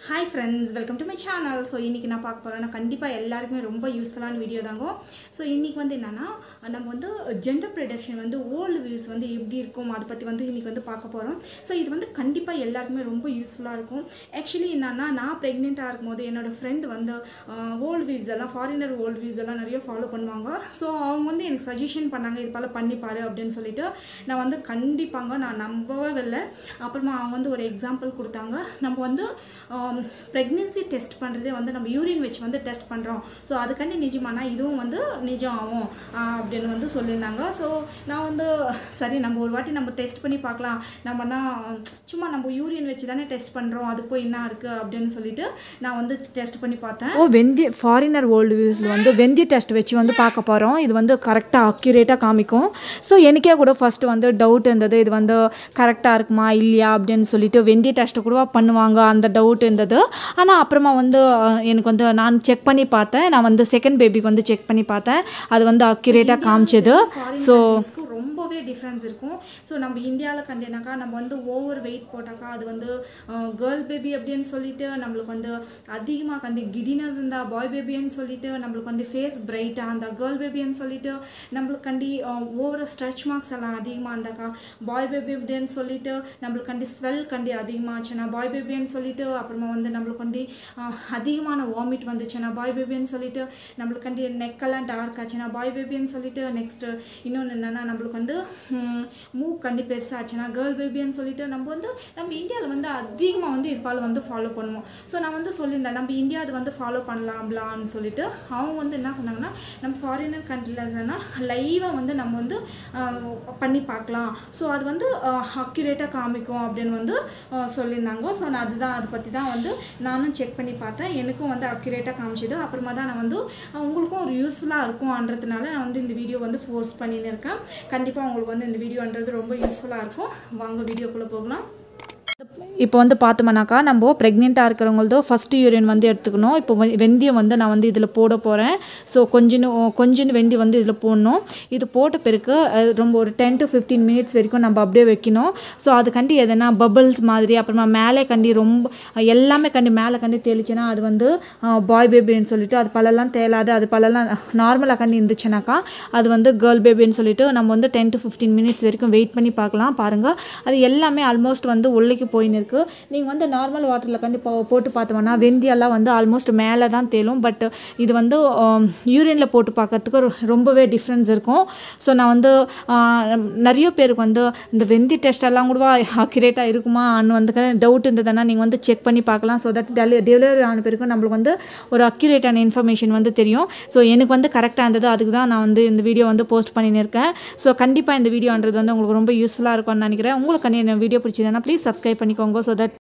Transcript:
Hi friends, welcome to my channel. So இன்னைக்கு நான் பார்க்க போறேன்னா கண்டிப்பா எல்லாருக்குமே ரொம்ப யூஸ்ஃபுல்லான வீடியோ தாங்க. So இன்னைக்கு வந்து என்னன்னா நம்ம வந்து ஜெண்டர் ப்ரொடக்ஷன் வந்து ஓல்ட் வியூஸ் வந்து எப்படி இருக்கும் அத பத்தி வந்து இன்னைக்கு வந்து பார்க்க போறோம். So இது வந்து கண்டிப்பா எல்லாருக்குமே ரொம்ப யூஸ்ஃபுல்லா இருக்கும். Actually என்னன்னா நான் பிரெக்னன்ட்டா இருக்கும்போது என்னோட friend வந்து ஓல்ட் வியூஸ் எல்லாம் ஃபாரினர் ஓல்ட் வியூஸ் எல்லாம் நிறைய ஃபாலோ பண்ணுவாங்க. So அவங்க வந்து எனக்கு சஜஷன் பண்ணாங்க இது போல பண்ணி பாரு அப்படினு சொல்லிட்டு நான் வந்து கண்டிப்பாங்க நான் நம்பவே இல்ல. அப்புறமா அவங்க வந்து ஒரு எக்ஸாம்பிள் கொடுத்தாங்க. நம்ம வந்து pregnancy test பண்றதே வந்து நம்ம யூரின் வெச்சு வந்து டெஸ்ட் பண்றோம் சோ அதுக்கண்டி நிஜமானா இதுவும் வந்து நிஜம் ஆகும் அப்படினு வந்து சொல்லிருந்தாங்க சோ நான் வந்து சரி நம்ம ஒரு வாட்டி நம்ம டெஸ்ட் பண்ணி பார்க்கலாம் நம்மனா சும்மா நம்ம யூரின் வெச்சு தானே டெஸ்ட் பண்றோம் அது போய் என்ன இருக்கு அப்படினு சொல்லிட்டு நான் வந்து டெஸ்ட் பண்ணி பார்த்தேன் வெந்தி ஃபாரினர் வேர்ல்ட் வியூஸ்ல வந்து வெந்தி டெஸ்ட் வெச்சு வந்து பார்க்க போறோம் இது வந்து கரெக்ட்டா அக்யூரேட்டா காமிக்கும் சோ எனக்கே கூட ஃபர்ஸ்ட் வந்து டவுட் இருந்தது இது வந்து கரெக்ட்டா இருக்குமா இல்லையா அப்படினு சொல்லிட்டு வெந்தி டெஸ்ட் கூட பண்ணுவாங்க அந்த டவுட் இருந்தது ஆனா அப்புறமா வந்து எனக்கு வந்து நான் செக் பண்ணி பார்த்தேன் நான் வந்து செகண்ட் பேபிக்கு வந்து செக் பண்ணி பார்த்தேன் அது வந்து அக்யூரேட்டா காமிச்சது சோ ரொம்பவே டிஃபரன்ஸ் இருக்கும் சோ நம்ம இந்தியால கண்டேனாக்கா நம்ம வந்து ஓவர் வெயிட் போட்டாக்கா அது வந்து गर्ल பேபி அப்படினு சொல்லிட்டு நமக்கு வந்து அதிகமா கண்டி கிடினஸ் இந்த பாய் பேபின்னு சொல்லிட்டு நமக்கு வந்து ஃபேஸ் பிரைட்டா அந்த गर्ल பேபின்னு சொல்லிட்டு நமக்கு கண்டி ஓவர் ஸ்ட்ரெச் மார்க்ஸ் எல்லாம் அதிகமா இருந்தாக்கா பாய் பேபி அப்படினு சொல்லிட்டு நமக்கு கண்டி ஸ்வெல் கண்டி அதிகமா ஆச்சுனா பாய் பேபின்னு சொல்லிட்டு அப்புறமா வந்து நமக்கு வந்து அதிகமான வாமிட் வந்துச்சுனா பாய் பேபின்னு சொல்லிட்டு நமக்கு வந்து நெக் எல்லாம் டார்க் ஆச்சுனா பாய் பேபின்னு சொல்லிட்டு நெக்ஸ்ட் இன்னொன்னு என்னன்னா நமக்கு வந்து மூக் கண்டி பெருசா ஆச்சுனா गर्ल பேபின்னு சொல்லிட்டு நம்ம இந்தியால வந்து அதிகமா வந்து இது பால வந்து ஃபாலோ பண்ணுவோம் சோ நான் வந்து சொல்லிருந்தேன் நம்ம இந்தியா அது வந்து ஃபாலோ பண்ணலாம்லான்னு சொல்லிட்டு அவங்க வந்து என்ன சொன்னாங்கன்னா நம்ம ஃபாரினர் கண்ட்ரிலஸ்னா லைவா வந்து நம்ம வந்து பண்ணி பார்க்கலாம் சோ அது வந்து அக்யூரேட்டா காமிக்கும் அப்படினு வந்து சொல்லிருந்தாங்க சோ நான் அதுதான் அத பத்தி தான் வந்து நானும் செக் பண்ணி பார்த்தேன் எனக்கும் வந்து அக்யூரேட்டா காமிச்சது அப்புறமா தான் நான் வந்து உங்களுக்கும் ஒரு யூஸ்ஃபுல்லா இருக்கும்ன்றதுனால நான் வந்து இந்த வீடியோ வந்து ஃபோர்ஸ் பண்ணினே இருக்கேன் கண்டிப்பா உங்களுக்கு வந்து இந்த வீடியோன்றது ரொம்ப யூஸ்ஃபுல்லா இருக்கும் வாங்க வீடியோக்குள்ள போகலாம் இப்போ வந்து பார்த்தோம்னாக்கா நம்ம பிரெக்னென்ட்டா இருக்கிறவங்களதோ ஃபர்ஸ்ட் யூரின் வந்து எடுத்துக்கணும் இப்போ வெந்தயம் வந்து நான் வந்து இதில் போட போகிறேன் ஸோ கொஞ்சம் வெந்தி வந்து இதில் போடணும் இது போட்ட பிறகு ரொம்ப ஒரு 10 to 15 மினிட்ஸ் வரைக்கும் நம்ம அப்படியே வைக்கணும் ஸோ அதுக்கண்டி எதனா பபிள்ஸ் மாதிரி அப்புறமா மேலே கண்டி ரொம்ப எல்லாமே கண்டி மேலே கண்டி தெளிச்சுன்னா அது வந்து பாய் பேபின்னு சொல்லிட்டு அது பலெல்லாம் தேலாது அது பலெல்லாம் நார்மலாக கண்டி இருந்துச்சுனாக்கா அது வந்து கேர்ள் பேபின்னு சொல்லிட்டு நம்ம வந்து 10 to 15 மினிட்ஸ் வரைக்கும் வெயிட் பண்ணி பார்க்கலாம் பாருங்கள் அது எல்லாமே ஆல்மோஸ்ட் வந்து உள்ளே போயின்னு இருக்கு நீங்க வந்து நார்மல் வாட்டர்ல கண்டி போட்டு பார்த்தோம்னா வெந்தியெல்லாம் வந்து ஆல்மோஸ்ட் மேலே தான் தேலும் பட் இது வந்து யூரின்ல போட்டு பார்க்கிறதுக்கு ரொம்பவே டிஃபரன்ஸ் இருக்கும் ஸோ நான் வந்து நிறைய பேருக்கு வந்து இந்த வெந்தி டெஸ்ட் எல்லாம் கூட அக்யூரேட்டா இருக்குமான்னு வந்து டவுட் இருந்ததுன்னா நீங்க வந்து செக் பண்ணி பார்க்கலாம் ஸோ தட் டெலிவரி ஆன பிறகு நம்மளுக்கு வந்து ஒரு அக்யூரேட்டான இன்ஃபர்மேஷன் வந்து தெரியும் ஸோ எனக்கு வந்து கரெக்டாக இருந்தது அதுக்கு தான் நான் வந்து இந்த வீடியோ வந்து போஸ்ட் பண்ணின்னு இருக்கேன் ஸோ கண்டிப்பாக இந்த வீடியோன்றது வந்து உங்களுக்கு ரொம்ப யூஸ்ஃபுல்லாக இருக்கும்னு நினைக்கிறேன் உங்களுக்கு இந்த வீடியோ பிடிச்சதுன்னா ப்ளீஸ் சப்ஸ்கிரைப் பண்ணிக்கோங்க ஸோ தட்